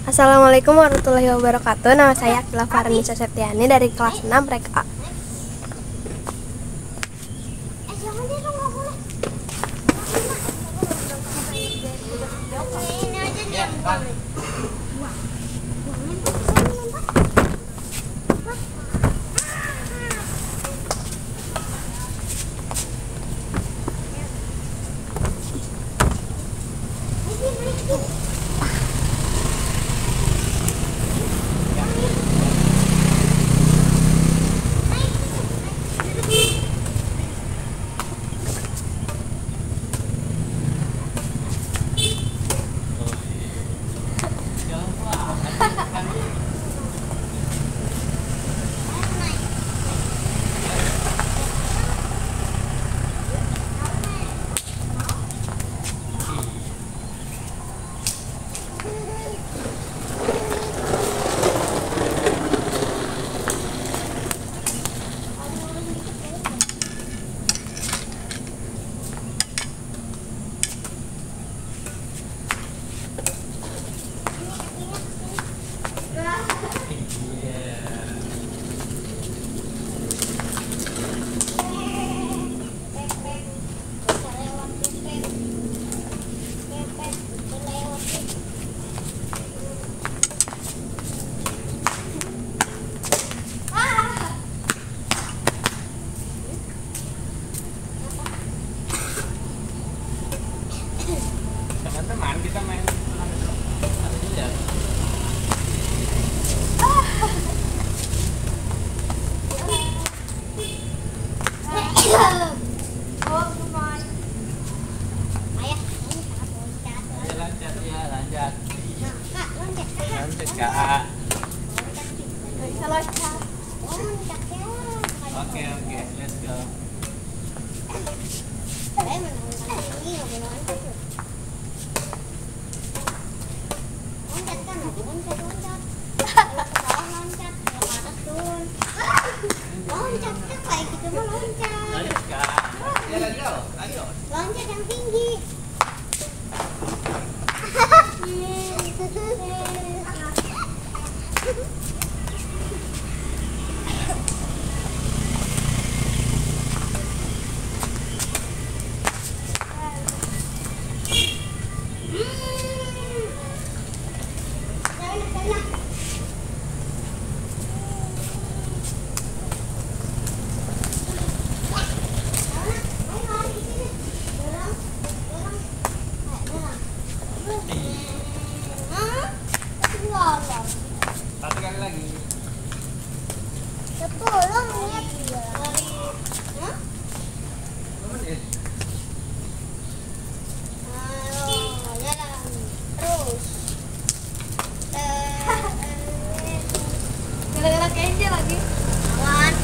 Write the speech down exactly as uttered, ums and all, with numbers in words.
Assalamualaikum warahmatullahi wabarakatuh. Nama saya Akila Farnisa Septiani dari kelas enam Rek A. Teman kita main ya. Lanjut ya, lanjut. Lanjut Kak. Oke oke, let's go. Loncat kayak gitu mah loncat. Lanjut Kak. Ya lanjut, ayo. Loncat yang tinggi. Satu kali lagi. Sepuluh menit. Hah? Menit. Ayo, jalan terus. Gara-gara Kenji lagi. Awan.